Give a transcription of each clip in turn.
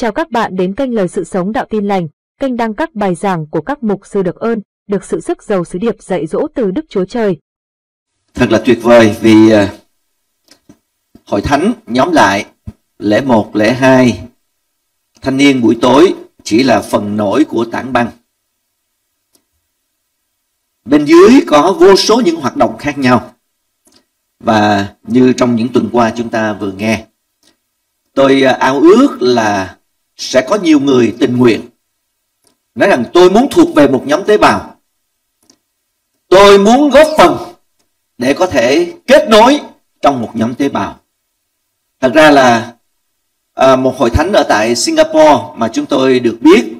Chào các bạn đến kênh Lời Sự Sống Đạo Tin Lành, kênh đăng các bài giảng của các mục sư được ơn, được sự sức giàu sứ điệp dạy dỗ từ Đức Chúa Trời. Thật là tuyệt vời vì hội thánh nhóm lại lễ 1, lễ 2, thanh niên buổi tối chỉ là phần nổi của tảng băng. Bên dưới có vô số những hoạt động khác nhau. Và như trong những tuần qua chúng ta vừa nghe, tôi ao ước là sẽ có nhiều người tình nguyện nói rằng tôi muốn thuộc về một nhóm tế bào. Tôi muốn góp phần để có thể kết nối trong một nhóm tế bào. Thật ra là một hội thánh ở tại Singapore mà chúng tôi được biết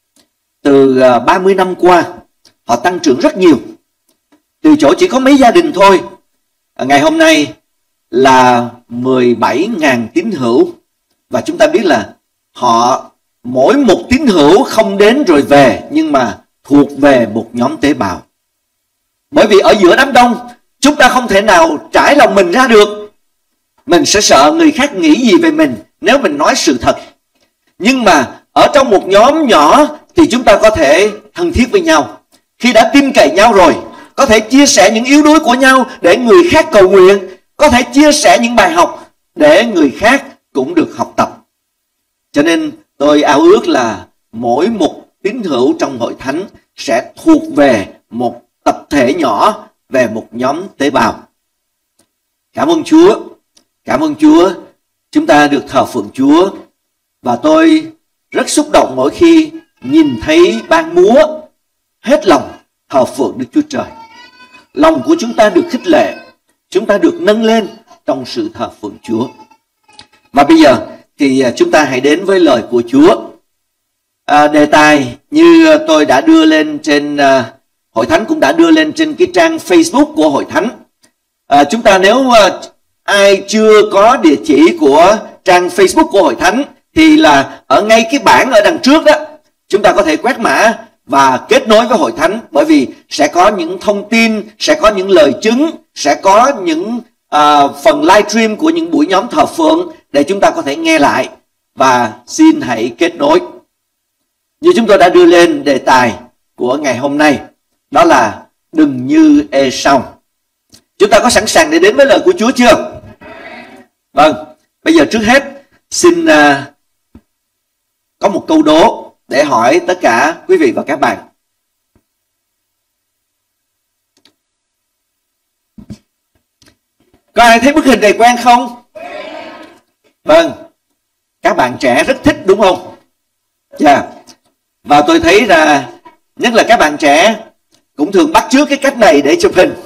từ 30 năm qua, họ tăng trưởng rất nhiều. Từ chỗ chỉ có mấy gia đình thôi, ngày hôm nay là 17.000 tín hữu. Và chúng ta biết là họ mỗi một tín hữu không đến rồi về, nhưng mà thuộc về một nhóm tế bào. Bởi vì ở giữa đám đông, chúng ta không thể nào trải lòng mình ra được. Mình sẽ sợ người khác nghĩ gì về mình nếu mình nói sự thật. Nhưng mà ở trong một nhóm nhỏ thì chúng ta có thể thân thiết với nhau. Khi đã tin cậy nhau rồi, có thể chia sẻ những yếu đuối của nhau để người khác cầu nguyện. Có thể chia sẻ những bài học để người khác cũng được học tập. Cho nên tôi ao ước là mỗi một tín hữu trong hội thánh sẽ thuộc về một tập thể nhỏ, về một nhóm tế bào. Cảm ơn Chúa. Cảm ơn Chúa. Chúng ta được thờ phượng Chúa. Và tôi rất xúc động mỗi khi nhìn thấy ban múa hết lòng thờ phượng Đức Chúa Trời. Lòng của chúng ta được khích lệ, chúng ta được nâng lên trong sự thờ phượng Chúa. Và bây giờ thì chúng ta hãy đến với lời của Chúa. Đề tài như tôi đã đưa lên trên hội thánh, cũng đã đưa lên trên cái trang Facebook của hội thánh. Chúng ta nếu ai chưa có địa chỉ của trang Facebook của hội thánh thì là ở ngay cái bảng ở đằng trước đó, chúng ta có thể quét mã và kết nối với hội thánh. Bởi vì sẽ có những thông tin, sẽ có những lời chứng, sẽ có những phần livestream của những buổi nhóm thờ phượng để chúng ta có thể nghe lại. Và xin hãy kết nối. Như chúng tôi đã đưa lên đề tài của ngày hôm nay, đó là đừng như Ê-sau. Chúng ta có sẵn sàng để đến với lời của Chúa chưa? Vâng, bây giờ trước hết xin có một câu đố để hỏi tất cả quý vị và các bạn. Có ai thấy bức hình này quen không? Vâng, các bạn trẻ rất thích đúng không? Yeah. Và tôi thấy là nhất là các bạn trẻ cũng thường bắt chước cái cách này để chụp hình.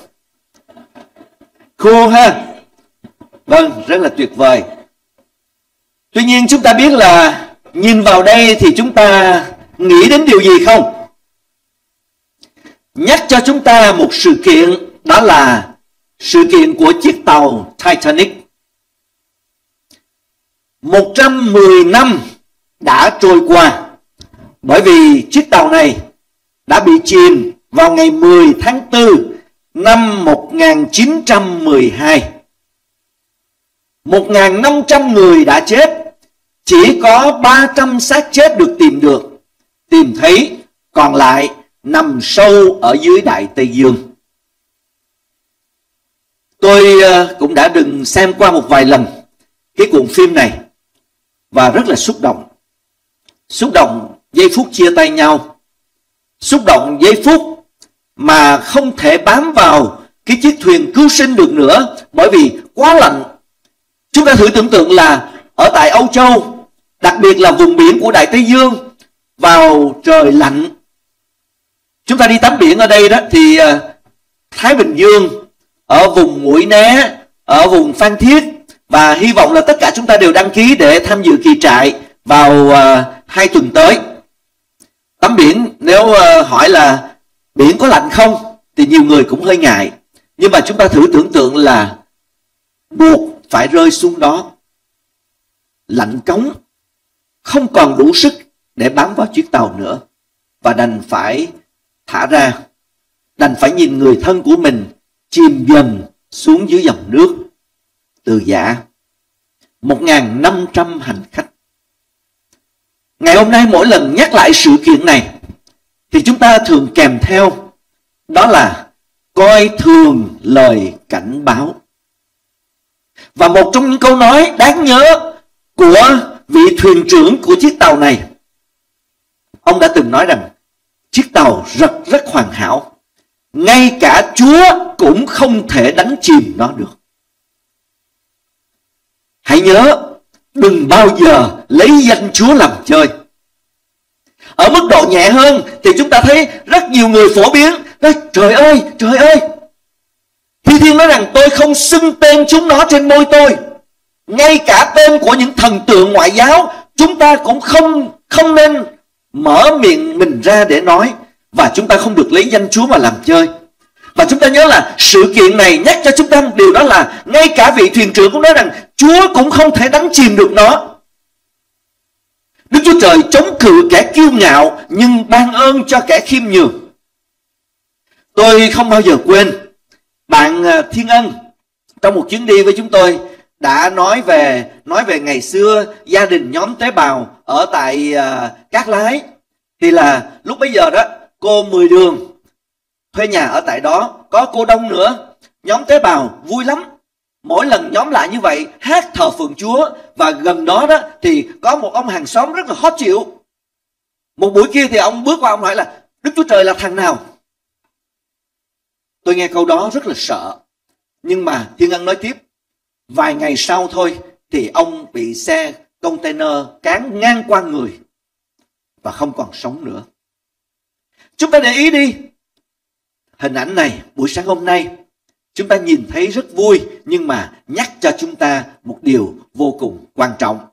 Cool ha? Vâng, rất là tuyệt vời. Tuy nhiên chúng ta biết là nhìn vào đây thì chúng ta nghĩ đến điều gì không? Nhắc cho chúng ta một sự kiện, đó là sự kiện của chiếc tàu Titanic. 110 năm đã trôi qua, bởi vì chiếc tàu này đã bị chìm vào ngày 10 tháng 4 năm 1912. 1.500 người đã chết, chỉ có 300 xác chết được tìm thấy, còn lại nằm sâu ở dưới Đại Tây Dương. Tôi cũng đã từng xem qua một vài lần cái cuộn phim này và rất là xúc động. Xúc động giây phút chia tay nhau, xúc động giây phút mà không thể bám vào cái chiếc thuyền cứu sinh được nữa bởi vì quá lạnh. Chúng ta thử tưởng tượng là ở tại Âu Châu, đặc biệt là vùng biển của Đại Tây Dương, vào trời lạnh. Chúng ta đi tắm biển ở đây đó thì Thái Bình Dương, ở vùng Mũi Né, ở vùng Phan Thiết, và hy vọng là tất cả chúng ta đều đăng ký để tham dự kỳ trại vào 2 tuần tới. Tắm biển, nếu hỏi là biển có lạnh không thì nhiều người cũng hơi ngại. Nhưng mà chúng ta thử tưởng tượng là buộc phải rơi xuống đó, lạnh cống, không còn đủ sức để bám vào chiếc tàu nữa, và đành phải thả ra, đành phải nhìn người thân của mình chìm dần xuống dưới dòng nước từ giã. 1.500 hành khách. Ngày hôm nay mỗi lần nhắc lại sự kiện này thì chúng ta thường kèm theo đó là coi thường lời cảnh báo. Và một trong những câu nói đáng nhớ của vị thuyền trưởng của chiếc tàu này, ông đã từng nói rằng chiếc tàu rất hoàn hảo, ngay cả Chúa cũng không thể đánh chìm nó được. Hãy nhớ, đừng bao giờ lấy danh Chúa làm chơi. Ở mức độ nhẹ hơn thì chúng ta thấy rất nhiều người phổ biến nói, trời ơi, Thi Thiên nói rằng tôi không xưng tên chúng nó trên môi tôi. Ngay cả tên của những thần tượng ngoại giáo chúng ta cũng không nên mở miệng mình ra để nói. Và chúng ta không được lấy danh Chúa mà làm chơi. Và chúng ta nhớ là sự kiện này nhắc cho chúng ta một điều, đó là ngay cả vị thuyền trưởng cũng nói rằng Chúa cũng không thể đánh chìm được nó. Đức Chúa Trời chống cự kẻ kiêu ngạo nhưng ban ơn cho kẻ khiêm nhường. Tôi không bao giờ quên bạn Thiên Ân trong một chuyến đi với chúng tôi đã nói về ngày xưa gia đình nhóm tế bào ở tại Cát Lái. Thì là lúc bấy giờ đó, cô 10 Đường thuê nhà ở tại đó, có cô Đông nữa. Nhóm tế bào vui lắm, mỗi lần nhóm lại như vậy hát thờ phượng Chúa. Và gần đó đó thì có một ông hàng xóm rất là khó chịu. Một buổi kia thì ông bước qua, ông hỏi là Đức Chúa Trời là thằng nào? Tôi nghe câu đó rất là sợ. Nhưng mà Thiên Ân nói tiếp, vài ngày sau thôi thì ông bị xe container cán ngang qua người và không còn sống nữa. Chúng ta để ý đi, hình ảnh này buổi sáng hôm nay chúng ta nhìn thấy rất vui, nhưng mà nhắc cho chúng ta một điều vô cùng quan trọng.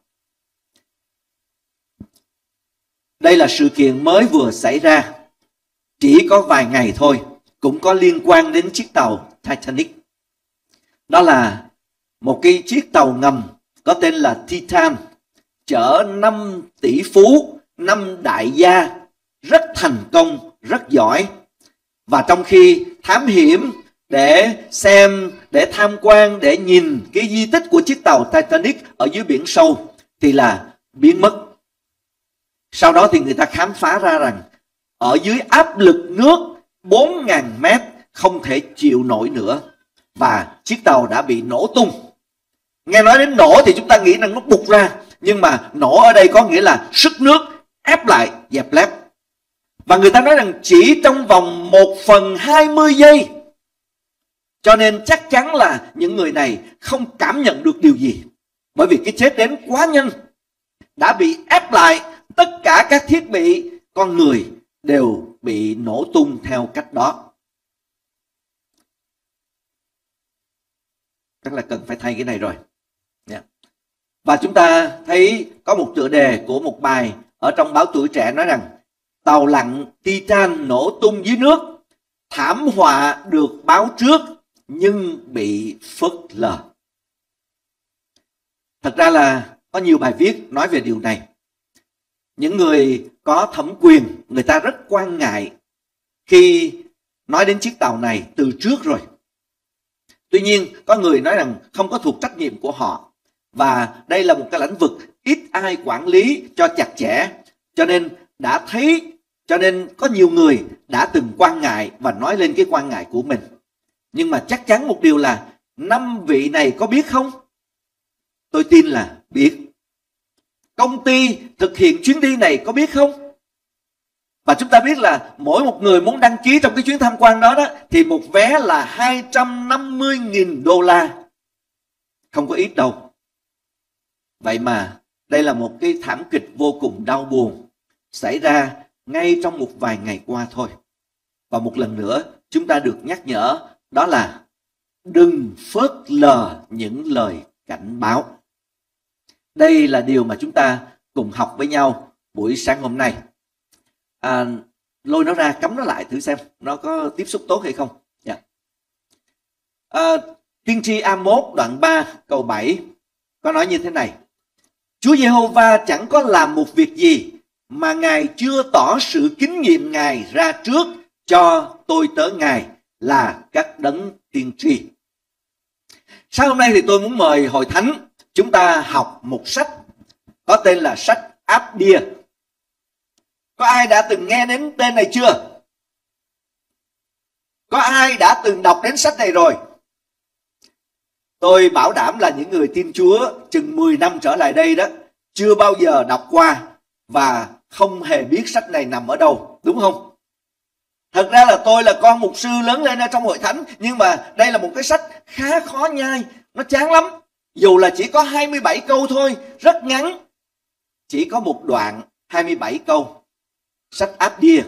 Đây là sự kiện mới vừa xảy ra, chỉ có vài ngày thôi, cũng có liên quan đến chiếc tàu Titanic. Đó là một cái chiếc tàu ngầm có tên là Titan, chở 5 tỷ phú, 5 đại gia, rất thành công, rất giỏi. Và trong khi thám hiểm để xem, để tham quan, để nhìn cái di tích của chiếc tàu Titanic ở dưới biển sâu thì là biến mất. Sau đó thì người ta khám phá ra rằng ở dưới áp lực nước 4.000 mét không thể chịu nổi nữa, và chiếc tàu đã bị nổ tung. Nghe nói đến nổ thì chúng ta nghĩ rằng nó bục ra, nhưng mà nổ ở đây có nghĩa là sức nước ép lại, dẹp lép. Và người ta nói rằng chỉ trong vòng 1/20 giây. Cho nên chắc chắn là những người này không cảm nhận được điều gì, bởi vì cái chết đến quá nhanh, đã bị ép lại. Tất cả các thiết bị con người đều bị nổ tung theo cách đó. Chắc là cần phải thay cái này rồi. Và chúng ta thấy có một tựa đề của một bài ở trong báo Tuổi Trẻ nói rằng tàu lặn Titan nổ tung dưới nước, thảm họa được báo trước nhưng bị phớt lờ. Thật ra là có nhiều bài viết nói về điều này. Những người có thẩm quyền, người ta rất quan ngại khi nói đến chiếc tàu này từ trước rồi. Tuy nhiên, có người nói rằng không có thuộc trách nhiệm của họ. Và đây là một cái lĩnh vực ít ai quản lý cho chặt chẽ. Cho nên có nhiều người đã từng quan ngại và nói lên cái quan ngại của mình. Nhưng mà chắc chắn một điều là 5 vị này có biết không? Tôi tin là biết. Công ty thực hiện chuyến đi này có biết không? Và chúng ta biết là mỗi một người muốn đăng ký trong cái chuyến tham quan đó, thì một vé là 250.000 đô la. Không có ít đâu. Vậy mà đây là một cái thảm kịch vô cùng đau buồn xảy ra ngay trong một vài ngày qua thôi. Và một lần nữa chúng ta được nhắc nhở, đó là đừng phớt lờ những lời cảnh báo. Đây là điều mà chúng ta cùng học với nhau buổi sáng hôm nay. Lôi nó ra, cắm nó lại thử xem nó có tiếp xúc tốt hay không. Tiên tri Amos đoạn 3 câu 7 có nói như thế này: Chúa Giê-hô-va chẳng có làm một việc gì mà Ngài chưa tỏ sự kính nhiệm Ngài ra trước cho tôi tớ Ngài là các đấng tiên tri. Sáng hôm nay thì tôi muốn mời hội thánh chúng ta học một sách có tên là sách Áp-đia. Có ai đã từng nghe đến tên này chưa? Có ai đã từng đọc đến sách này rồi? Tôi bảo đảm là những người tin Chúa chừng 10 năm trở lại đây đó, chưa bao giờ đọc qua và không hề biết sách này nằm ở đâu, đúng không? Thật ra là tôi là con mục sư lớn lên ở trong hội thánh, nhưng mà đây là một cái sách khá khó nhai, nó chán lắm. Dù là chỉ có 27 câu thôi, rất ngắn. Chỉ có một đoạn 27 câu. Sách Áp-đia.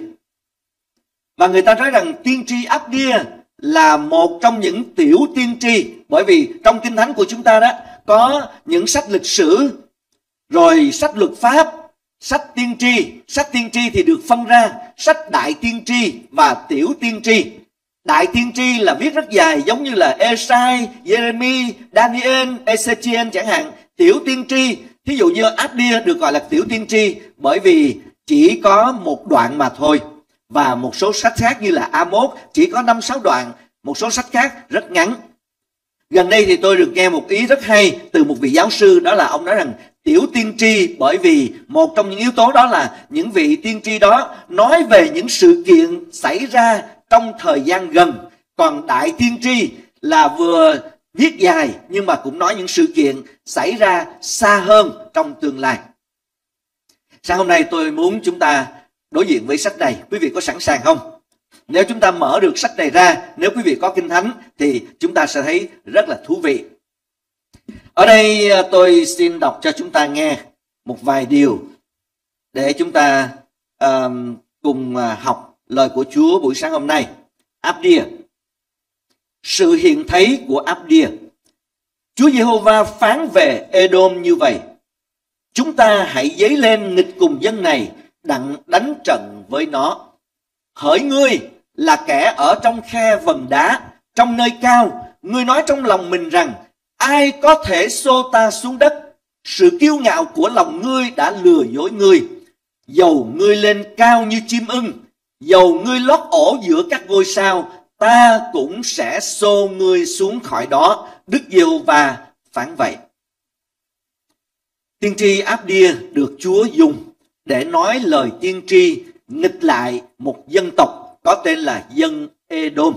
Và người ta nói rằng tiên tri Áp-đia là một trong những tiểu tiên tri, bởi vì trong Kinh Thánh của chúng ta đó có những sách lịch sử, rồi sách luật pháp, sách tiên tri. Sách tiên tri thì được phân ra sách đại tiên tri và tiểu tiên tri. Đại tiên tri là viết rất dài, giống như là Esai, Jeremy, Daniel, Ezechiel chẳng hạn. Tiểu tiên tri, thí dụ như Áp-đia được gọi là tiểu tiên tri bởi vì chỉ có một đoạn mà thôi. Và một số sách khác như là Amos chỉ có 5-6 đoạn, một số sách khác rất ngắn. Gần đây thì tôi được nghe một ý rất hay từ một vị giáo sư, đó là ông nói rằng tiểu tiên tri bởi vì một trong những yếu tố đó là những vị tiên tri đó nói về những sự kiện xảy ra trong thời gian gần. Còn đại tiên tri là vừa viết dài nhưng mà cũng nói những sự kiện xảy ra xa hơn trong tương lai. Sáng hôm nay tôi muốn chúng ta đối diện với sách này. Quý vị có sẵn sàng không? Nếu chúng ta mở được sách này ra, nếu quý vị có Kinh Thánh thì chúng ta sẽ thấy rất là thú vị. Ở đây tôi xin đọc cho chúng ta nghe một vài điều để chúng ta cùng học lời của Chúa buổi sáng hôm nay. Áp-đia. Sự hiện thấy của Áp-đia. Chúa Giê-hô-va phán về Edom như vậy: chúng ta hãy dấy lên nghịch cùng dân này, đặng đánh trận với nó. Hỡi ngươi là kẻ ở trong khe vần đá, trong nơi cao, ngươi nói trong lòng mình rằng: ai có thể xô ta xuống đất? Sự kiêu ngạo của lòng ngươi đã lừa dối ngươi. Dầu ngươi lên cao như chim ưng, dầu ngươi lót ổ giữa các ngôi sao, ta cũng sẽ xô ngươi xuống khỏi đó. Đức Giê-hô-va phán vậy. Tiên tri Áp-đia được Chúa dùng để nói lời tiên tri nghịch lại một dân tộc có tên là dân Edom.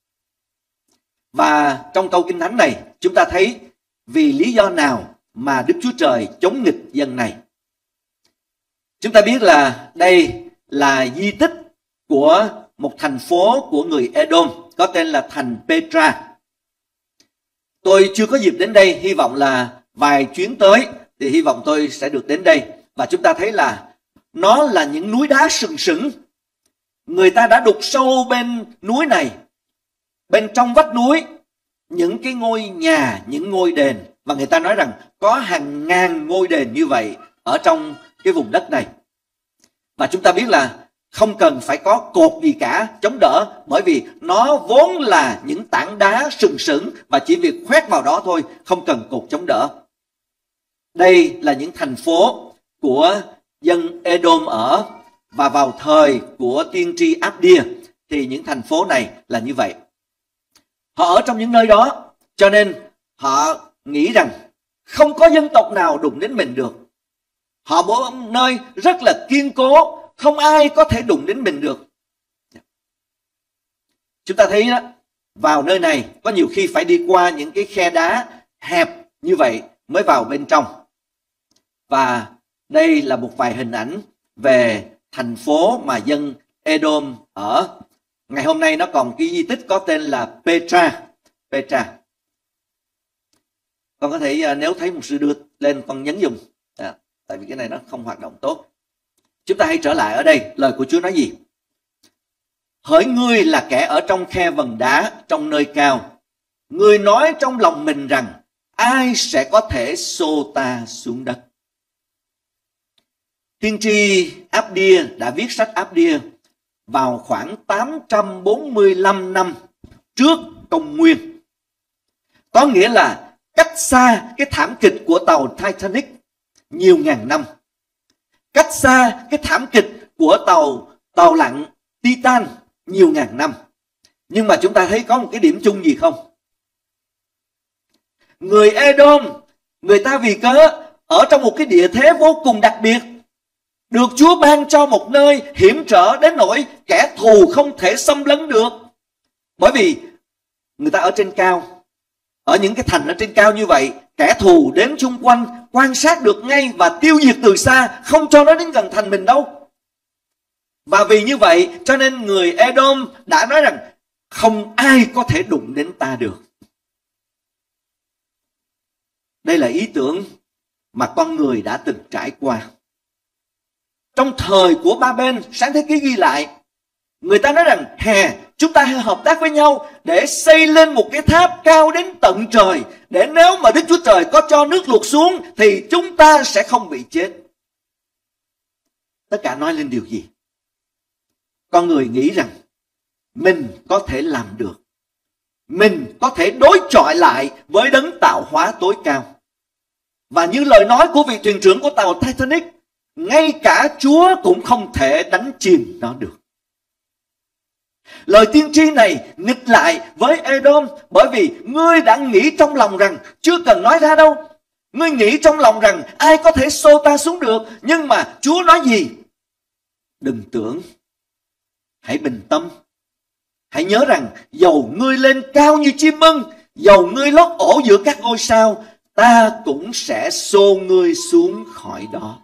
Và trong câu Kinh Thánh này chúng ta thấy vì lý do nào mà Đức Chúa Trời chống nghịch dân này. Chúng ta biết là đây là di tích của một thành phố của người Edom có tên là thành Petra. Tôi chưa có dịp đến đây, hy vọng là vài chuyến tới thì hy vọng tôi sẽ được đến đây. Và chúng ta thấy là nó là những núi đá sừng sững. Người ta đã đục sâu bên núi này, bên trong vách núi, những cái ngôi nhà, những ngôi đền. Và người ta nói rằng có hàng ngàn ngôi đền như vậy ở trong cái vùng đất này. Và chúng ta biết là không cần phải có cột gì cả chống đỡ, bởi vì nó vốn là những tảng đá sừng sững và chỉ việc khoét vào đó thôi, không cần cột chống đỡ. Đây là những thành phố của dân Edom ở, và vào thời của tiên tri Áp-đia thì những thành phố này là như vậy. Họ ở trong những nơi đó, cho nên họ nghĩ rằng không có dân tộc nào đụng đến mình được. Họ ở một nơi rất là kiên cố, không ai có thể đụng đến mình được. Chúng ta thấy đó, vào nơi này có nhiều khi phải đi qua những cái khe đá hẹp như vậy mới vào bên trong. Và đây là một vài hình ảnh về thành phố mà dân Edom ở. Ngày hôm nay nó còn cái di tích có tên là Petra. Petra. Con có thể nếu thấy một sư đưa lên con nhấn dùng. Tại vì cái này nó không hoạt động tốt. Chúng ta hãy trở lại ở đây. Lời của Chúa nói gì? Hỡi ngươi là kẻ ở trong khe vần đá, trong nơi cao, ngươi nói trong lòng mình rằng: ai sẽ có thể xô ta xuống đất? Tiên tri Áp-đia đã viết sách Áp-đia vào khoảng 845 năm trước công nguyên. Có nghĩa là cách xa cái thảm kịch của tàu Titanic nhiều ngàn năm. Cách xa cái thảm kịch của tàu lặn Titan nhiều ngàn năm. Nhưng mà chúng ta thấy có một cái điểm chung gì không? Người Edom, người ta vì cớ ở trong một cái địa thế vô cùng đặc biệt, được Chúa ban cho một nơi hiểm trở đến nỗi kẻ thù không thể xâm lấn được. Bởi vì người ta ở trên cao, ở những cái thành ở trên cao như vậy, kẻ thù đến xung quanh quan sát được ngay và tiêu diệt từ xa, không cho nó đến gần thành mình đâu. Và vì như vậy cho nên người Edom đã nói rằng không ai có thể đụng đến ta được. Đây là ý tưởng mà con người đã từng trải qua. Trong thời của Ba-bên, Sáng Thế Ký ghi lại, người ta nói rằng chúng ta hãy hợp tác với nhau để xây lên một cái tháp cao đến tận trời, để nếu mà Đức Chúa Trời có cho nước lụt xuống thì chúng ta sẽ không bị chết. Tất cả nói lên điều gì? Con người nghĩ rằng mình có thể làm được, mình có thể đối chọi lại với đấng tạo hóa tối cao. Và như lời nói của vị thuyền trưởng của tàu Titanic, ngay cả Chúa cũng không thể đánh chìm nó được. Lời tiên tri này nghịch lại với Edom, bởi vì ngươi đã nghĩ trong lòng rằng, chưa cần nói ra đâu, ngươi nghĩ trong lòng rằng ai có thể xô ta xuống được. Nhưng mà Chúa nói gì? Đừng tưởng, hãy bình tâm. Hãy nhớ rằng dầu ngươi lên cao như chim ưng, dầu ngươi lót ổ giữa các ngôi sao, ta cũng sẽ xô ngươi xuống khỏi đó.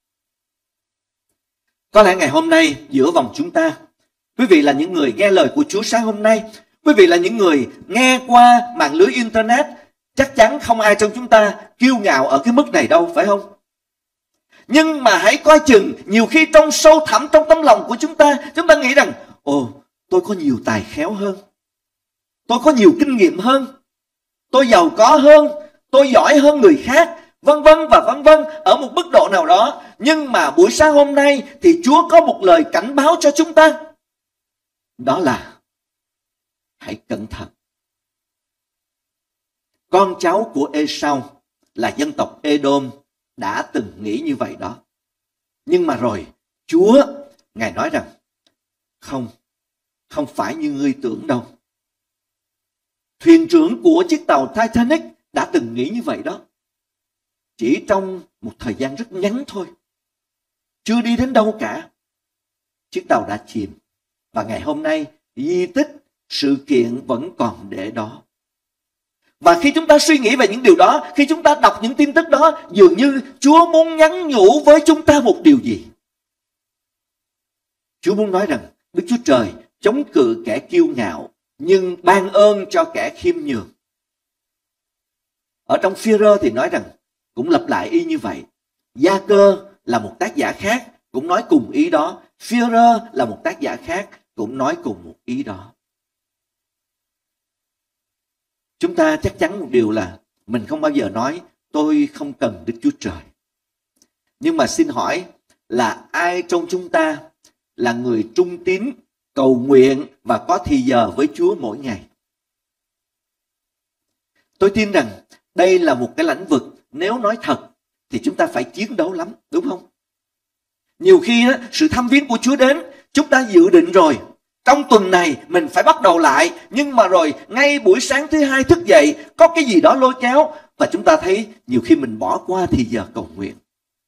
Có lẽ ngày hôm nay giữa vòng chúng ta, quý vị là những người nghe lời của Chúa sáng hôm nay, quý vị là những người nghe qua mạng lưới Internet, chắc chắn không ai trong chúng ta kiêu ngạo ở cái mức này đâu, phải không? Nhưng mà hãy coi chừng, nhiều khi trong sâu thẳm trong tấm lòng của chúng ta nghĩ rằng, tôi có nhiều tài khéo hơn, tôi có nhiều kinh nghiệm hơn, tôi giàu có hơn, tôi giỏi hơn người khác, vân vân và vân vân, ở một mức độ nào đó. Nhưng mà buổi sáng hôm nay thì Chúa có một lời cảnh báo cho chúng ta. Đó là hãy cẩn thận. Con cháu của Ê-sau là dân tộc Edom đã từng nghĩ như vậy đó. Nhưng mà rồi Chúa, Ngài nói rằng không phải như ngươi tưởng đâu. Thuyền trưởng của chiếc tàu Titanic đã từng nghĩ như vậy đó. Chỉ trong một thời gian rất ngắn thôi, chưa đi đến đâu cả, chiếc tàu đã chìm. Và ngày hôm nay di tích, sự kiện vẫn còn để đó. Và khi chúng ta suy nghĩ về những điều đó, khi chúng ta đọc những tin tức đó, dường như Chúa muốn nhắn nhủ với chúng ta một điều gì? Chúa muốn nói rằng Đức Chúa Trời chống cự kẻ kiêu ngạo, nhưng ban ơn cho kẻ khiêm nhường. Ở trong Phi-rơ thì nói rằng, cũng lặp lại y như vậy. Gia-cơ là một tác giả khác, cũng nói cùng ý đó. Phi-rơ là một tác giả khác, cũng nói cùng một ý đó. Chúng ta chắc chắn một điều là mình không bao giờ nói tôi không cần Đức Chúa Trời. Nhưng mà xin hỏi là ai trong chúng ta là người trung tín, cầu nguyện và có thì giờ với Chúa mỗi ngày? Tôi tin rằng đây là một cái lĩnh vực, nếu nói thật thì chúng ta phải chiến đấu lắm, đúng không? Nhiều khi sự thăm viếng của Chúa đến, chúng ta dự định rồi, trong tuần này mình phải bắt đầu lại, nhưng mà rồi ngay buổi sáng thứ hai thức dậy có cái gì đó lôi kéo, và chúng ta thấy nhiều khi mình bỏ qua thì giờ cầu nguyện.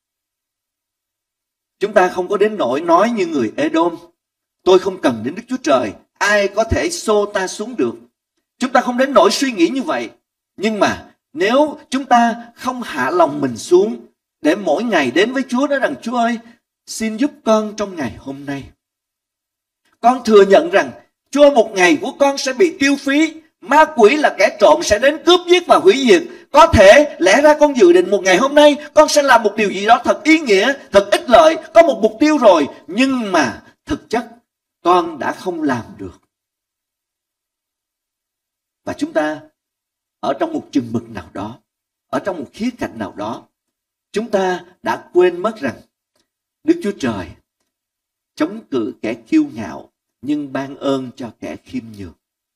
Chúng ta không có đến nỗi nói như người Edom, tôi không cần đến Đức Chúa Trời, ai có thể xô ta xuống được. Chúng ta không đến nỗi suy nghĩ như vậy. Nhưng mà nếu chúng ta không hạ lòng mình xuống để mỗi ngày đến với Chúa, nói rằng Chúa ơi, xin giúp con trong ngày hôm nay. Con thừa nhận rằng Chúa, một ngày của con sẽ bị tiêu phí. Ma quỷ là kẻ trộm sẽ đến cướp giết và hủy diệt. Có thể lẽ ra con dự định một ngày hôm nay con sẽ làm một điều gì đó thật ý nghĩa, thật ích lợi, có một mục tiêu rồi. Nhưng mà thực chất con đã không làm được. Và chúng ta ở trong một chừng mực nào đó, ở trong một khía cạnh nào đó, chúng ta đã quên mất rằng Đức Chúa Trời chống cự kẻ kiêu ngạo, nhưng ban ơn cho kẻ khiêm nhường.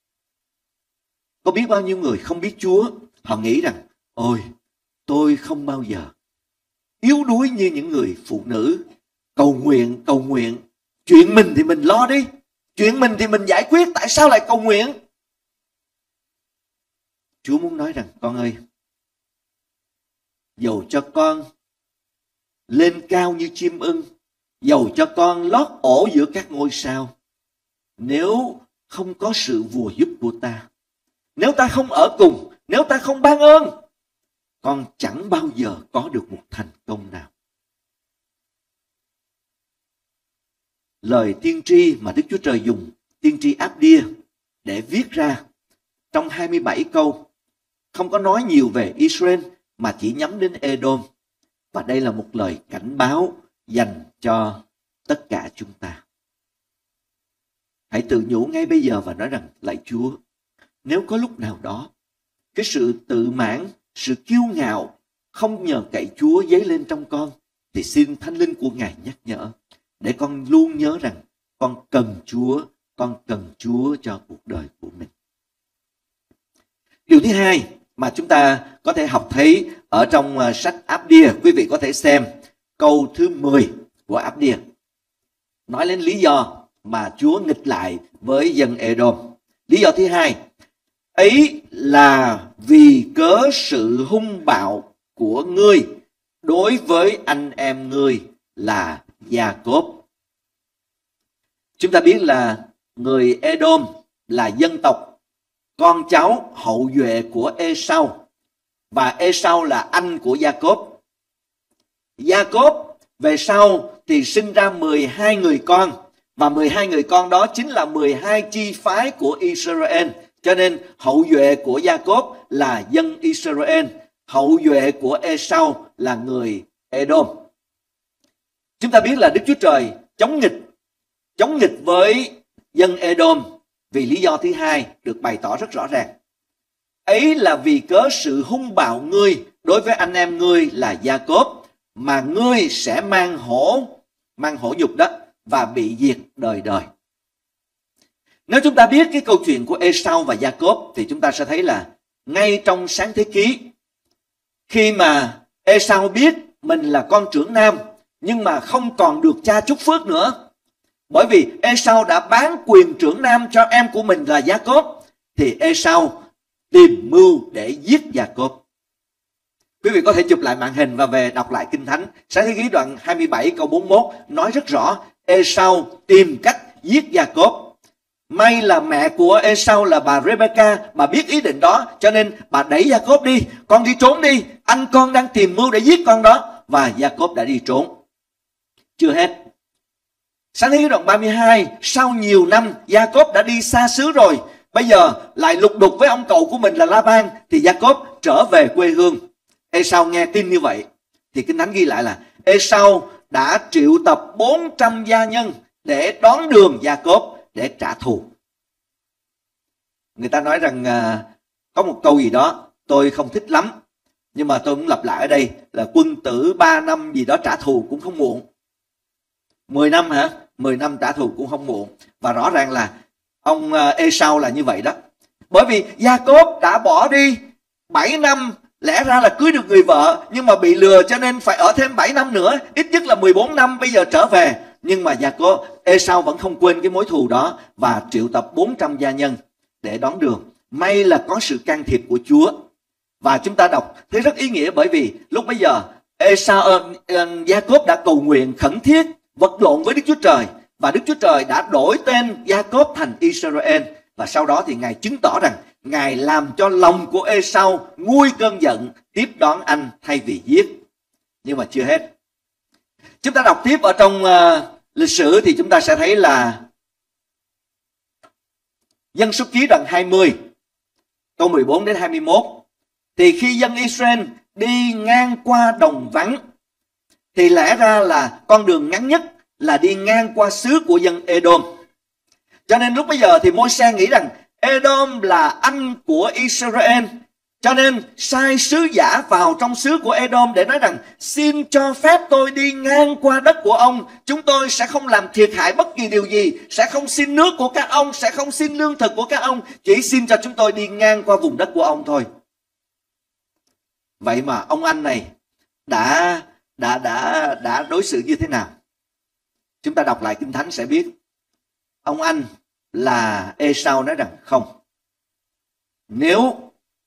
Có biết bao nhiêu người không biết Chúa, họ nghĩ rằng, ôi, tôi không bao giờ yếu đuối như những người phụ nữ. Cầu nguyện, chuyện mình thì mình lo đi, chuyện mình thì mình giải quyết, tại sao lại cầu nguyện? Chúa muốn nói rằng, con ơi, dầu cho con lên cao như chim ưng, dầu cho con lót ổ giữa các ngôi sao, nếu không có sự bùa giúp của ta, nếu ta không ở cùng, nếu ta không ban ơn, con chẳng bao giờ có được một thành công nào. Lời tiên tri mà Đức Chúa Trời dùng, tiên tri Áp-đia, để viết ra trong 27 câu, không có nói nhiều về Israel mà chỉ nhắm đến Edom. Và đây là một lời cảnh báo dành cho tất cả chúng ta. Hãy tự nhủ ngay bây giờ và nói rằng: lạy Chúa, nếu có lúc nào đó cái sự tự mãn, sự kiêu ngạo, không nhờ cậy Chúa dấy lên trong con, thì xin Thánh Linh của Ngài nhắc nhở, để con luôn nhớ rằng con cần Chúa, con cần Chúa cho cuộc đời của mình. Điều thứ hai mà chúng ta có thể học thấy ở trong sách Áp-đia, quý vị có thể xem câu thứ 10 của Áp-đia, nói lên lý do mà Chúa nghịch lại với dân Edom. Lý do thứ hai, ấy là vì cớ sự hung bạo của ngươi đối với anh em ngươi là Gia-cốp. Chúng ta biết là người Edom là dân tộc con cháu hậu duệ của Ê-sau, và Ê-sau là anh của Gia-cốp. Gia-cốp về sau thì sinh ra 12 người con, và 12 người con đó chính là 12 chi phái của Israel. Cho nên hậu duệ của Gia-cốp là dân Israel, hậu duệ của Ê-sau là người Edom. Chúng ta biết là Đức Chúa Trời chống nghịch với dân Edom vì lý do thứ hai được bày tỏ rất rõ ràng. Ấy là vì cớ sự hung bạo ngươi đối với anh em ngươi là Gia-cốp, mà ngươi sẽ mang hổ nhục đó và bị diệt đời đời. Nếu chúng ta biết cái câu chuyện của Ê-sau và Gia-cốp thì chúng ta sẽ thấy là ngay trong Sáng Thế Ký, khi mà Ê-sau biết mình là con trưởng nam nhưng mà không còn được cha chúc phước nữa, bởi vì Ê-sau đã bán quyền trưởng nam cho em của mình là Gia-cốp, thì Ê-sau tìm mưu để giết Gia-cốp. Quý vị có thể chụp lại màn hình và về đọc lại Kinh Thánh. Sáng Thế Ký đoạn 27 câu 41 nói rất rõ Ê-sau tìm cách giết Gia-cốp. May là mẹ của Ê-sau là bà Rebecca, bà biết ý định đó, cho nên bà đẩy Gia-cốp đi: con đi trốn đi, anh con đang tìm mưu để giết con đó. Và Gia-cốp đã đi trốn. Chưa hết. Sáng Thế Ký đoạn 32, sau nhiều năm Gia-cốp đã đi xa xứ rồi, bây giờ lại lục đục với ông cậu của mình là La-ban, thì Gia-cốp trở về quê hương. Ê-sau nghe tin như vậy thì Kinh Thánh ghi lại là Ê-sau đã triệu tập 400 gia nhân để đón đường Gia-cốp để trả thù. Người ta nói rằng có một câu gì đó tôi không thích lắm, nhưng mà tôi muốn lặp lại ở đây là quân tử 3 năm gì đó trả thù cũng không muộn. 10 năm hả? 10 năm trả thù cũng không muộn. Và rõ ràng là ông Ê-sau là như vậy đó. Bởi vì Gia-cốp đã bỏ đi 7 năm, lẽ ra là cưới được người vợ, nhưng mà bị lừa cho nên phải ở thêm 7 năm nữa, ít nhất là 14 năm bây giờ trở về. Nhưng mà Ê-sau vẫn không quên cái mối thù đó và triệu tập 400 gia nhân để đón đường. May là có sự can thiệp của Chúa. Và chúng ta đọc thấy rất ý nghĩa, bởi vì lúc bấy giờ Gia-cốp đã cầu nguyện khẩn thiết, vật lộn với Đức Chúa Trời, và Đức Chúa Trời đã đổi tên Gia-cốp thành Israel. Và sau đó thì Ngài chứng tỏ rằng Ngài làm cho lòng của Ê-sau nguôi cơn giận, tiếp đón anh thay vì giết. Nhưng mà chưa hết. Chúng ta đọc tiếp ở trong lịch sử thì chúng ta sẽ thấy là Dân Số Ký đoạn 20 câu 14 đến 21. Thì khi dân Israel đi ngang qua đồng vắng, thì lẽ ra là con đường ngắn nhất là đi ngang qua xứ của dân Edom. Cho nên lúc bây giờ thì Môi-se nghĩ rằng Edom là anh của Israel, cho nên sai sứ giả vào trong xứ của Edom để nói rằng xin cho phép tôi đi ngang qua đất của ông. Chúng tôi sẽ không làm thiệt hại bất kỳ điều gì, sẽ không xin nước của các ông, sẽ không xin lương thực của các ông, chỉ xin cho chúng tôi đi ngang qua vùng đất của ông thôi. Vậy mà ông anh này đã đối xử như thế nào? Chúng ta đọc lại Kinh Thánh sẽ biết. Ông anh là Ê-sau nói rằng không,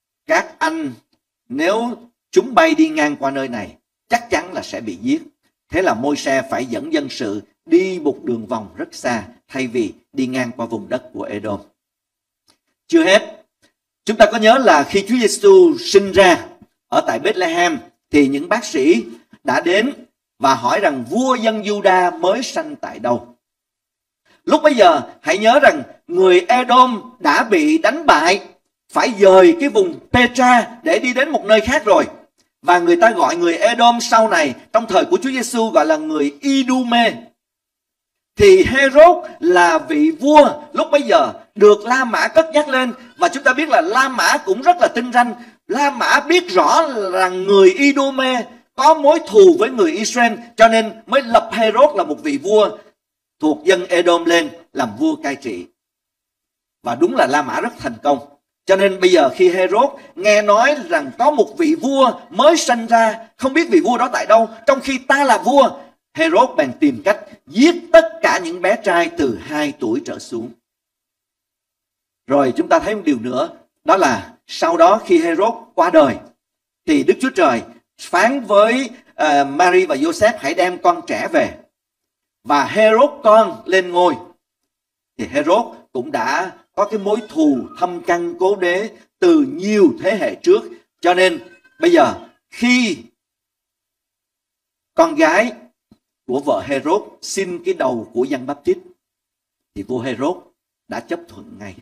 nếu chúng bay đi ngang qua nơi này chắc chắn là sẽ bị giết. Thế là Môi-se phải dẫn dân sự đi một đường vòng rất xa thay vì đi ngang qua vùng đất của Edom. Chưa hết, chúng ta có nhớ là khi Chúa Giêsu sinh ra ở tại Bethlehem thì những bác sĩ đã đến và hỏi rằng vua dân Juda mới sanh tại đâu. Lúc bấy giờ hãy nhớ rằng người Edom đã bị đánh bại, phải dời cái vùng Petra để đi đến một nơi khác rồi. Và người ta gọi người Edom sau này trong thời của Chúa Giêsu gọi là người Idume. Thì Herod là vị vua lúc bấy giờ được La Mã cất nhắc lên. Và chúng ta biết là La Mã cũng rất là tinh ranh. La Mã biết rõ rằng người Idume có mối thù với người Israel, cho nên mới lập Herod là một vị vua thuộc dân Edom lên làm vua cai trị. Và đúng là La Mã rất thành công. Cho nên bây giờ khi Herod nghe nói rằng có một vị vua mới sanh ra, không biết vị vua đó tại đâu, trong khi ta là vua, Herod bèn tìm cách giết tất cả những bé trai từ 2 tuổi trở xuống. Rồi chúng ta thấy một điều nữa, đó là sau đó khi Herod qua đời thì Đức Chúa Trời phán với Mary và Joseph hãy đem con trẻ về. Và Herod con lên ngôi. Thì Herod cũng đã có cái mối thù thâm căn cố đế từ nhiều thế hệ trước. Cho nên bây giờ khi con gái của vợ Herod xin cái đầu của Giăng Báp-tít thì vua Herod đã chấp thuận ngay.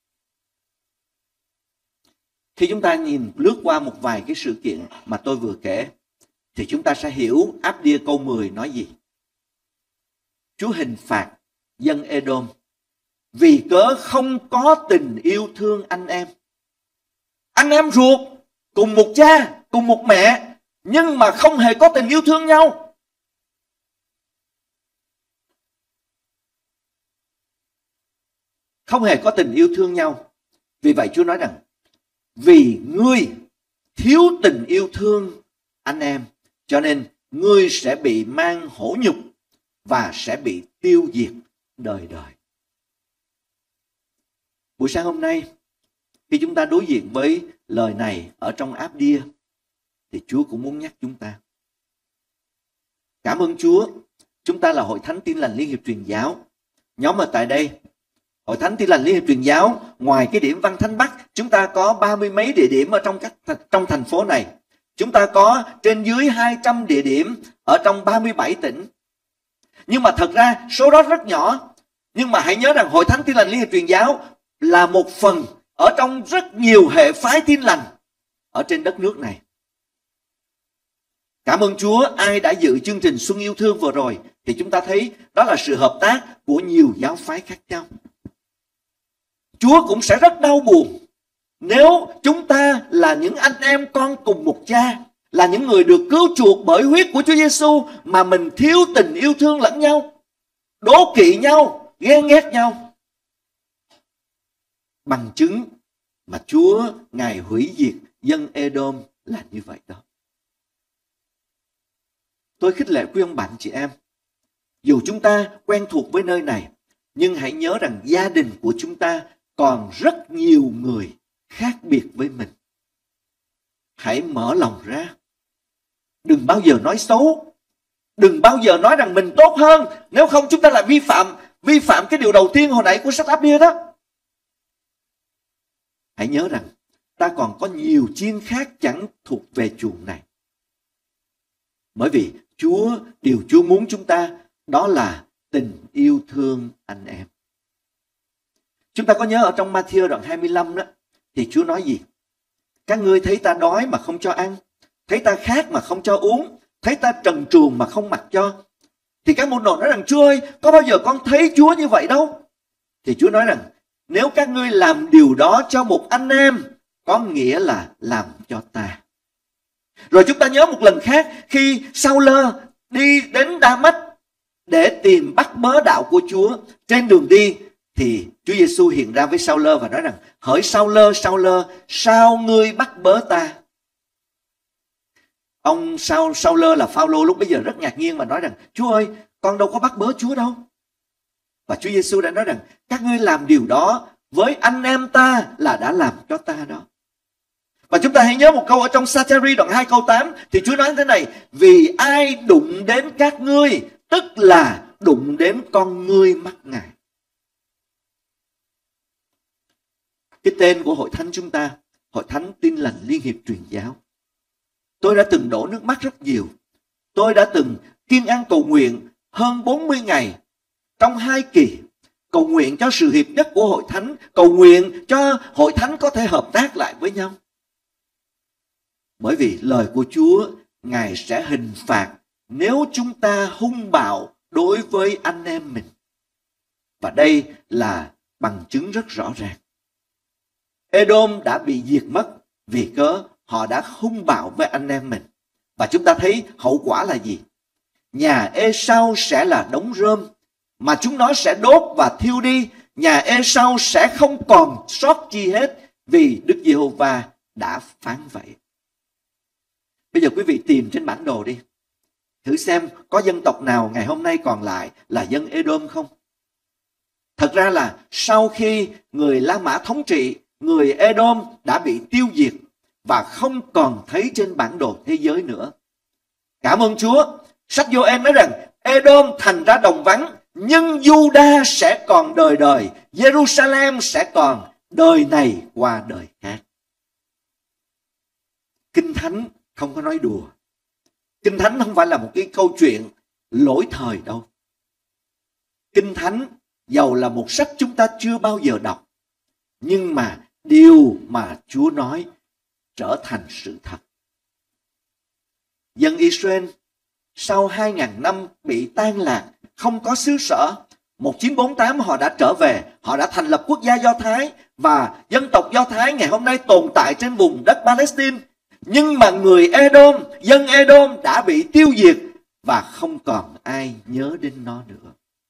Khi chúng ta nhìn lướt qua một vài cái sự kiện mà tôi vừa kể thì chúng ta sẽ hiểu Áp-đia câu 10 nói gì. Chúa hình phạt dân Edom vì cớ không có tình yêu thương anh em. Anh em ruột, cùng một cha, cùng một mẹ, nhưng mà không hề có tình yêu thương nhau. Không hề có tình yêu thương nhau. Vì vậy Chúa nói rằng, vì ngươi thiếu tình yêu thương anh em, cho nên ngươi sẽ bị mang hổ nhục và sẽ bị tiêu diệt đời đời. Buổi sáng hôm nay, khi chúng ta đối diện với lời này ở trong Áp-đia, thì Chúa cũng muốn nhắc chúng ta. Cảm ơn Chúa, chúng ta là Hội Thánh Tin Lành Liên Hiệp Truyền Giáo. Nhóm ở tại đây, Hội Thánh Tin Lành Liên Hiệp Truyền Giáo, ngoài cái điểm Văn Thánh Bắc, chúng ta có 30 mấy địa điểm ở trong thành phố này. Chúng ta có trên dưới 200 địa điểm ở trong 37 tỉnh. Nhưng mà thật ra số đó rất nhỏ. Nhưng mà hãy nhớ rằng Hội Thánh Tin Lành Liên Hiệp Truyền Giáo là một phần ở trong rất nhiều hệ phái tin lành ở trên đất nước này. Cảm ơn Chúa, ai đã dự chương trình Xuân Yêu Thương vừa rồi thì chúng ta thấy đó là sự hợp tác của nhiều giáo phái khác nhau. Chúa cũng sẽ rất đau buồn nếu chúng ta là những anh em con cùng một cha, là những người được cứu chuộc bởi huyết của Chúa Giêsu mà mình thiếu tình yêu thương lẫn nhau, đố kỵ nhau, ghen ghét nhau. Bằng chứng mà Chúa Ngài hủy diệt dân Edom là như vậy đó. Tôi khích lệ quý ông bạn chị em, dù chúng ta quen thuộc với nơi này, nhưng hãy nhớ rằng gia đình của chúng ta còn rất nhiều người khác biệt với mình. Hãy mở lòng ra. Đừng bao giờ nói xấu. Đừng bao giờ nói rằng mình tốt hơn. Nếu không chúng ta lại vi phạm cái điều đầu tiên hồi nãy của sách Áp-đia đó. Hãy nhớ rằng ta còn có nhiều chiên khác chẳng thuộc về chuồng này. Bởi vì điều Chúa muốn chúng ta đó là tình yêu thương anh em. Chúng ta có nhớ ở trong Ma-thi-ơ đoạn 25 đó, thì Chúa nói gì? Các ngươi thấy ta đói mà không cho ăn, thấy ta khát mà không cho uống, thấy ta trần truồng mà không mặc cho. Thì các môn đồ nói rằng, Chúa ơi, có bao giờ con thấy Chúa như vậy đâu. Thì Chúa nói rằng, nếu các ngươi làm điều đó cho một anh em, có nghĩa là làm cho ta. Rồi chúng ta nhớ một lần khác, khi Sao-lơ đi đến Đa-mách để tìm bắt bớ đạo của Chúa, trên đường đi thì Chúa Giêsu hiện ra với Sao-lơ và nói rằng, hỡi Sao-lơ, Sao-lơ, sao ngươi bắt bớ ta? Ông Sao-lơ là Phao-lô lúc bấy giờ rất ngạc nhiên mà nói rằng, Chúa ơi, con đâu có bắt bớ Chúa đâu. Và Chúa Giêsu đã nói rằng, các ngươi làm điều đó với anh em ta là đã làm cho ta đó. Và chúng ta hãy nhớ một câu ở trong Sa-cha-ri đoạn 2 câu 8 thì Chúa nói thế này: vì ai đụng đến các ngươi tức là đụng đến con ngươi mắt Ngài. Cái tên của hội thánh chúng ta, Hội Thánh Tin Lành Liên Hiệp Truyền Giáo. Tôi đã từng đổ nước mắt rất nhiều. Tôi đã từng kiên ăn cầu nguyện hơn 40 ngày trong 2 kỳ. Cầu nguyện cho sự hiệp nhất của hội thánh, cầu nguyện cho hội thánh có thể hợp tác lại với nhau. Bởi vì lời của Chúa, Ngài sẽ hình phạt nếu chúng ta hung bạo đối với anh em mình. Và đây là bằng chứng rất rõ ràng. Edom đã bị diệt mất vì cớ họ đã hung bạo với anh em mình. Và chúng ta thấy hậu quả là gì? Nhà Ê-sau sẽ là đống rơm mà chúng nó sẽ đốt và thiêu đi. Nhà Ê-sau sẽ không còn sót chi hết vì Đức Giê-hô-va đã phán vậy. Bây giờ quý vị tìm trên bản đồ đi. Thử xem có dân tộc nào ngày hôm nay còn lại là dân Edom không? Thật ra là sau khi người La Mã thống trị, người Edom đã bị tiêu diệt và không còn thấy trên bản đồ thế giới nữa. Cảm ơn Chúa. Sách Giô-ên nói rằng Edom thành ra đồng vắng, nhưng Juda sẽ còn đời đời, Jerusalem sẽ còn đời này qua đời khác. Kinh Thánh không có nói đùa. Kinh Thánh không phải là một cái câu chuyện lỗi thời đâu. Kinh Thánh dầu là một sách chúng ta chưa bao giờ đọc, nhưng mà điều mà Chúa nói trở thành sự thật. Dân Israel sau 2.000 năm bị tan lạc, không có xứ sở. 1948 họ đã trở về, họ đã thành lập quốc gia Do Thái và dân tộc Do Thái ngày hôm nay tồn tại trên vùng đất Palestine. Nhưng mà người Edom, dân Edom đã bị tiêu diệt và không còn ai nhớ đến nó nữa.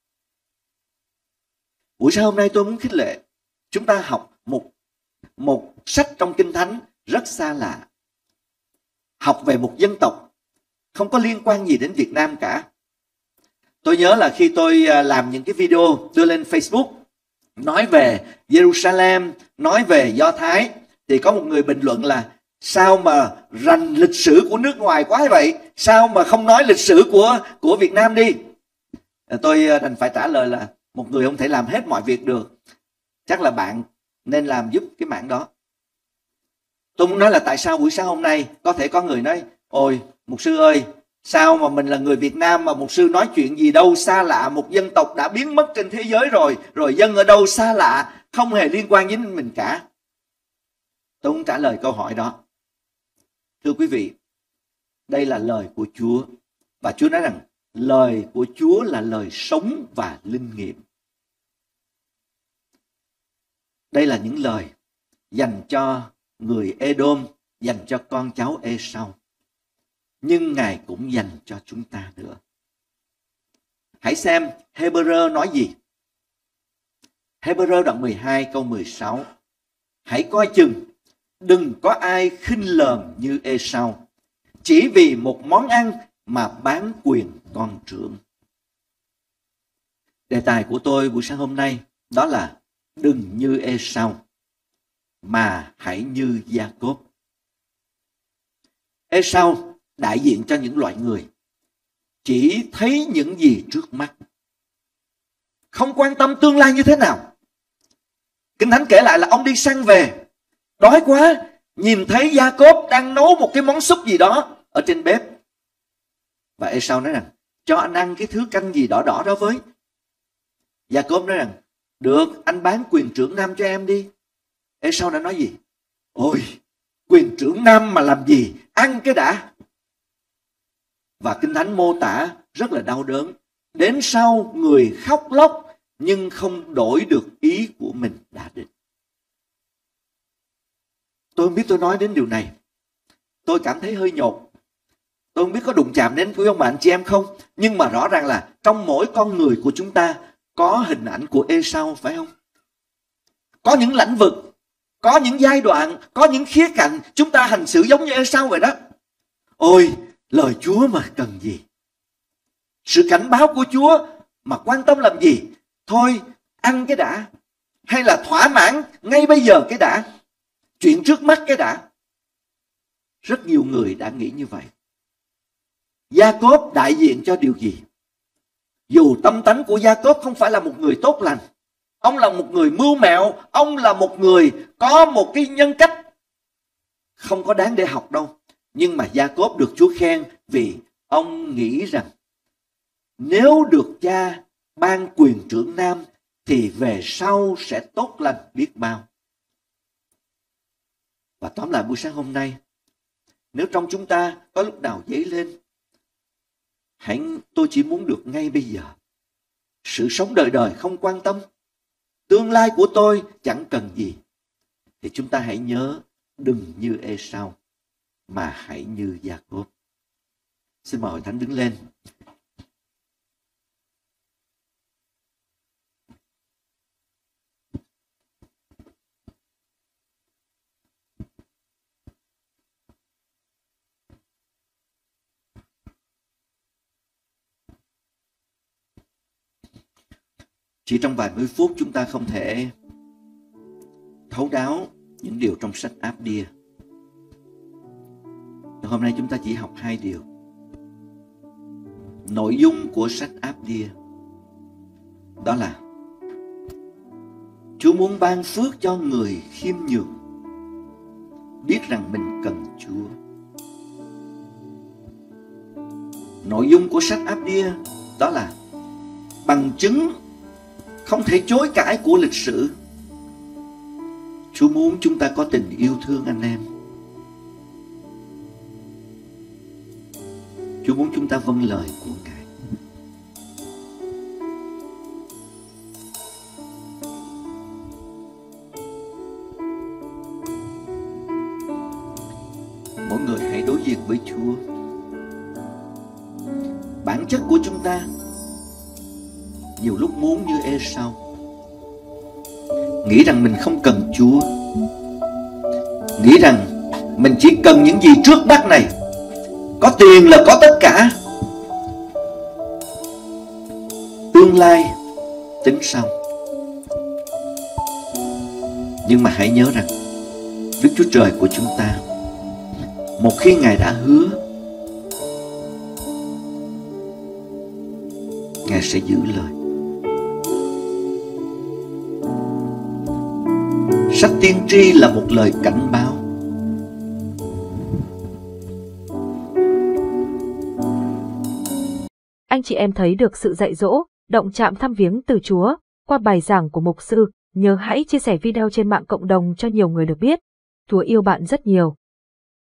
Buổi sáng hôm nay tôi muốn khích lệ chúng ta học một sách trong Kinh Thánh rất xa lạ. Học về một dân tộc không có liên quan gì đến Việt Nam cả. Tôi nhớ là khi tôi làm những cái video đưa lên Facebook nói về Jerusalem, nói về Do Thái, thì có một người bình luận là sao mà rành lịch sử của nước ngoài quá vậy? Sao mà không nói lịch sử của Việt Nam đi? Tôi đành phải trả lời là một người không thể làm hết mọi việc được. Chắc là bạn nên làm giúp cái mảng đó. Tôi muốn nói là tại sao buổi sáng hôm nay có thể có người nói: ôi mục sư ơi, sao mà mình là người Việt Nam mà mục sư nói chuyện gì đâu xa lạ, một dân tộc đã biến mất trên thế giới rồi dân ở đâu xa lạ, không hề liên quan đến mình cả. Tôi muốn trả lời câu hỏi đó. Thưa quý vị, đây là lời của Chúa. Và Chúa nói rằng lời của Chúa là lời sống và linh nghiệm. Đây là những lời dành cho người Edom, dành cho con cháu Ê-sau. Nhưng Ngài cũng dành cho chúng ta nữa. Hãy xem Hebrew nói gì. Hebrew đoạn 12 câu 16. Hãy coi chừng, đừng có ai khinh lờn như Ê-sau, chỉ vì một món ăn mà bán quyền con trưởng. Đề tài của tôi buổi sáng hôm nay đó là đừng như Ê-sau, mà hãy như Gia-cốp. Ê-sau đại diện cho những loại người chỉ thấy những gì trước mắt, không quan tâm tương lai như thế nào. Kinh Thánh kể lại là ông đi săn về, đói quá, nhìn thấy Gia-cốp đang nấu một cái món súp gì đó ở trên bếp. Và Ê-sau nói rằng cho anh ăn cái thứ canh gì đỏ đỏ đó với. Gia-cốp nói rằng được, anh bán quyền trưởng nam cho em đi. Ê-sau đã nói gì? Ôi, quyền trưởng nam mà làm gì, ăn cái đã. Và Kinh Thánh mô tả rất là đau đớn. Đến sau người khóc lóc nhưng không đổi được ý của mình đã định. Tôi không biết tôi nói đến điều này, tôi cảm thấy hơi nhột. Tôi không biết có đụng chạm đến quý ông bà anh chị em không. Nhưng mà rõ ràng là trong mỗi con người của chúng ta có hình ảnh của Ê-sau, phải không? Có những lĩnh vực, có những giai đoạn, có những khía cạnh chúng ta hành xử giống như Ê-sau vậy đó. Ôi, lời Chúa mà cần gì? Sự cảnh báo của Chúa mà quan tâm làm gì? Thôi, ăn cái đã. Hay là thỏa mãn ngay bây giờ cái đã. Chuyện trước mắt cái đã. Rất nhiều người đã nghĩ như vậy. Gia-cốp đại diện cho điều gì? Dù tâm tánh của Gia-cốp không phải là một người tốt lành, ông là một người mưu mẹo, ông là một người có một cái nhân cách không có đáng để học đâu. Nhưng mà Gia-cốp được Chúa khen vì ông nghĩ rằng nếu được cha ban quyền trưởng nam thì về sau sẽ tốt lành biết bao. Và tóm lại buổi sáng hôm nay, nếu trong chúng ta có lúc nào dấy lên, tôi chỉ muốn được ngay bây giờ. Sự sống đời đời không quan tâm, tương lai của tôi chẳng cần gì, thì chúng ta hãy nhớ đừng như Ê-sau mà hãy như Gia-cốp. Xin mời Hội Thánh đứng lên. Chỉ trong vài mươi phút chúng ta không thể thấu đáo những điều trong sách Áp-đia. Hôm nay chúng ta chỉ học 2 điều. Nội dung của sách Áp-đia đó là Chúa muốn ban phước cho người khiêm nhường, biết rằng mình cần Chúa. Nội dung của sách Áp-đia đó là bằng chứng không thể chối cãi của lịch sử. Chúa muốn chúng ta có tình yêu thương anh em. Chúa muốn chúng ta vâng lời của Ngài. Mỗi người hãy đối diện với Chúa. Bản chất của chúng ta nhiều lúc muốn như Ê-sau, nghĩ rằng mình không cần Chúa, nghĩ rằng mình chỉ cần những gì trước mắt này, có tiền là có tất cả, tương lai tính sau. Nhưng mà hãy nhớ rằng Đức Chúa Trời của chúng ta, một khi Ngài đã hứa, Ngài sẽ giữ lời. Sách tiên tri là một lời cảnh báo. Anh chị em thấy được sự dạy dỗ, động chạm thăm viếng từ Chúa qua bài giảng của mục sư. Nhớ hãy chia sẻ video trên mạng cộng đồng cho nhiều người được biết. Chúa yêu bạn rất nhiều.